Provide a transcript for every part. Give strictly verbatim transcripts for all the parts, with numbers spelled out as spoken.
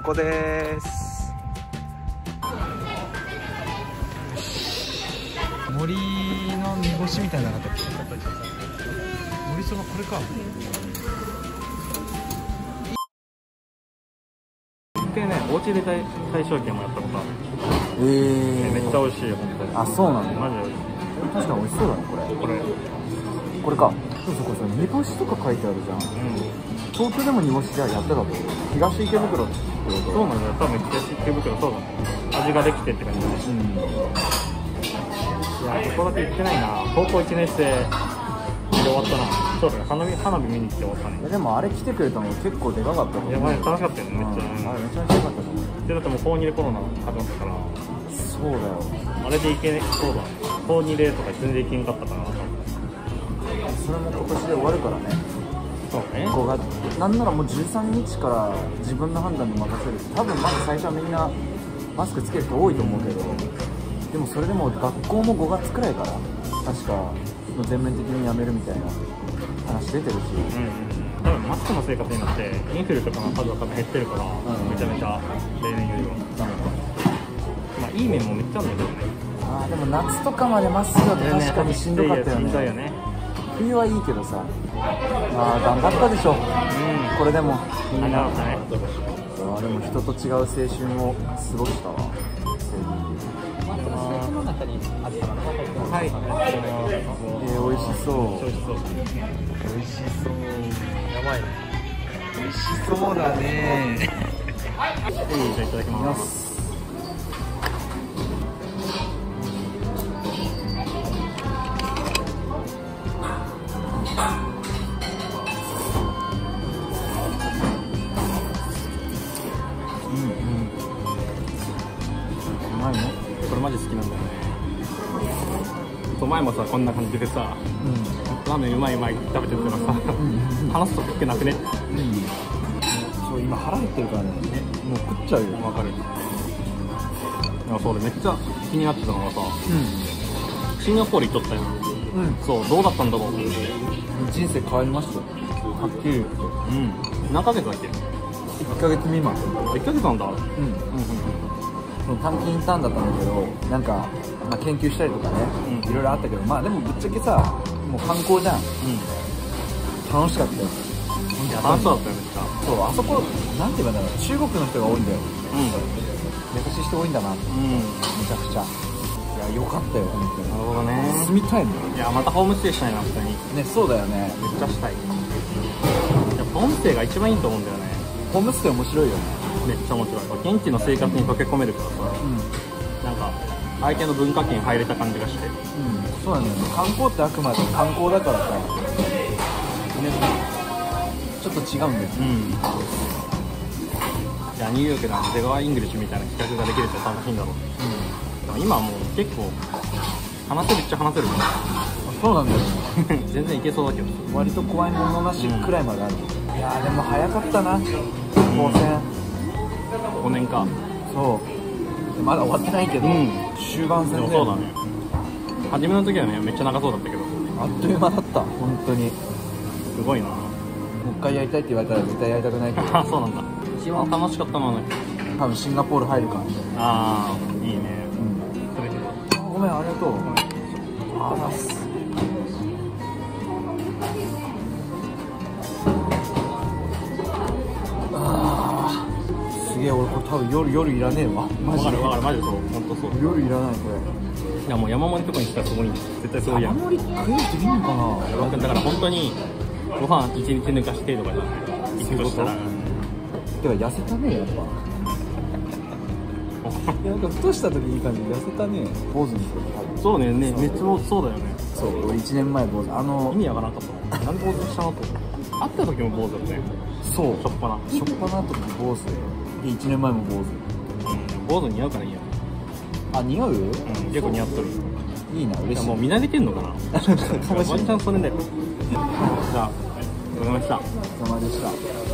こです。森の煮干しみたいなのがあったっけ？森そばこれか。 一回ね、お家で大大正軒もやったことある。 えー、 めっちゃ美味しいよ、本当に。 あ、そうなんだ。 マジで美味しい。 確かに美味しそうだね、これ。 これ。 これか。そうそう、これさ、煮干しとか書いてあるじゃん。うん。東京でも煮干しじゃやってたと。東池袋ってこと？ そうなんだよ。多分東池袋そうだね。味ができてって感じだね。うん。いや、ここだけ行ってないな。高校いちねん生で終わったな。そうだね。花火花火見に来て終わったね。 でもあれ来てくれたの結構でかかったもんね。 いや、前楽しかったよね。めっちゃ。 あれめちゃめちゃ良かったと思う。 でだってもう高にでコロナ始まったから。 そうだよ。 あれで行けね、そうだ。高にでとか全然行けんかったからな。 それも今年で終わるからね。 そうね。 ごがつなんならもうじゅうさんにちから自分の判断に任せる。多分まず最初はみんなマスクつける人多いと思うけど、でもそれでも学校もごがつくらいから確か全面的にやめるみたいな話出てるし、うんうん、 多分マスクの生活になってインフルとかの数が多分減ってるから、うん、めちゃめちゃ例年よりは、まあいい面もめっちゃあるんだけどね。ああでも夏とかまでマスクだと確かにしんどかったよね。 しんどいよね。 冬はいいけどさ、あ頑張ったでしょ、うん、これでもみんな。ね、あでも人と違う青春を過ごしたわ。 はい。 えー、美味しそう。 美味しそう。 美味しそう。 やばいね。 美味しそうだね。 じゃあいただきます。 うんうん。うまいね。 これマジ好きなんだよね。前もさこんな感じでさ、うん、ラーメンうまいうまい食べてるからさ、うん、話すとっけなくね、うん、 そう今腹減ってるからね、もう食っちゃうよ。 わかる。いやそう俺めっちゃ気になってたのがさ、うん、シンガポール行っとったよ、うん、そうどうだったんだろうって人生変わりましたよ、はっきり言って。 うん。何ヶ月だっけ？ いっかげつ未満。 いっかげつなんだ。うんうんうん。短期インターンだったんだけど、なんか、まあ、研究したりとかね、うん、いろいろあったけど、まあでもぶっちゃけさ、もう観光じゃん。うん、楽しかったよ。 いや楽しそうだったよめっちゃ。 そうあそこなんて言うんだろう、中国の人が多いんだよ。うん。優しい人多いんだなって、うん、めちゃくちゃ。いや良かったよ本当に。 なるほどね。 住みたいもん。 いやまたホームステイしたいな普通に。 ねそうだよね。 めっちゃしたい。いやホームステイが一番いいと思うんだよね。 ホームステイ面白いよね。 めっちゃ面白い。現地の生活に溶け込めるからさ、うん、なんか相手の文化圏入れた感じがして、うん、 そうなんだよね。観光ってあくまで観光だからさ、ね、ちょっと違うんだよね。うん。 じゃあニューヨークで出川イングリッシュみたいな企画ができると楽しいんだろう。うん。でも今はもう結構話せるっちゃ話せるから。 そうなんだよね。 全然いけそうだけど。 割と怖いものなしくらいまである。うん、いやーでも早かったな。高専。 ごねんか。 そうまだ終わってないけど、うん、終盤戦で。 そうだね。初めの時はねめっちゃ長そうだったけどあっという間だった本当に。 すごいな。もう一回やりたいって言われたら絶対やりたくないけど。 あそうなんだ。一番楽しかったのはね多分シンガポール入るから。 ああいいね。うん。それあごめんありがとう。あざっす。すげえ俺これ多分夜夜いらねえわ。マジで。 わかるわかるマジでそう本当そう。 夜いらないこれ。 いやもう山盛りとかにしたらすごいんだ。絶対すごいやん。 山盛り食える人いいのかな。 だから本当にご飯一日抜かしてとかじゃん。行くとしたら。 てか痩せたねやっぱ。いやなんかふとした時にいい感じで痩せたね。坊主にする。 そうねねめっちゃそうだよね。 そう俺いちねんまえ坊主。あの意味わからなかったの。なんで坊主したのと。会った時も坊主だったね。 そうしょっぱなしょっぱなの時坊主でいちねんまえも坊主。 うん坊主似合うからいいや。 あ似合う？うん結構似合っとる。 いいな嬉しい。 もう見慣れてんのかな。ワンチャンそれだよ。じゃあお疲れ様でした。 お疲れ様でした。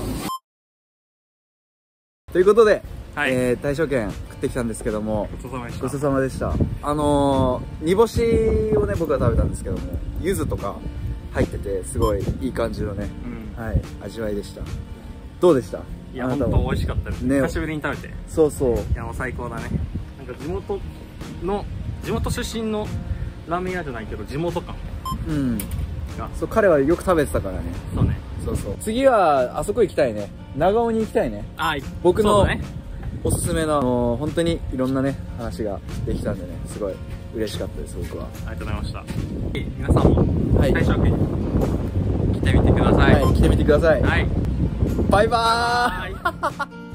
ということで、はい、えー、大正軒食ってきたんですけども、 ごちそうさまでした。 ごちそうさまでした。あのー、煮干しをね僕は食べたんですけども、柚子とか入っててすごいいい感じのね、うん、はい味わいでした。どうでした？ いや本当美味しかったですね。久しぶりに食べて。 そうそう。いやもう最高だね。なんか地元の地元出身のラーメン屋じゃないけど地元感。 うん。そう彼はよく食べてたからね。 そうね。 そうそう。次はあそこ行きたいね。長尾に行きたいね。 ああ、 僕のおすすめの、あのー、本当にいろんなね話ができたんでね、すごい嬉しかったです僕は。 ありがとうございました。皆さんも大正区に来てみてください。 はい、来てみてください。 はい。 バイバーイ。